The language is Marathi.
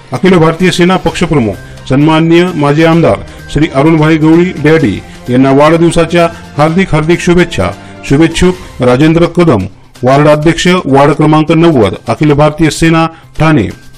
अखिल भारतीय सेना पक्षप्रमुख सन्माननीय माजी आमदार श्री अरुणभाई गवळी डॅडी यांना वाढदिवसाच्या हार्दिक शुभेच्छा। शुभेच्छुक राजेंद्र कदम, वार्ड अध्यक्ष, वार्ड क्रमांक 90, अखिल भारतीय सेना ठाणे।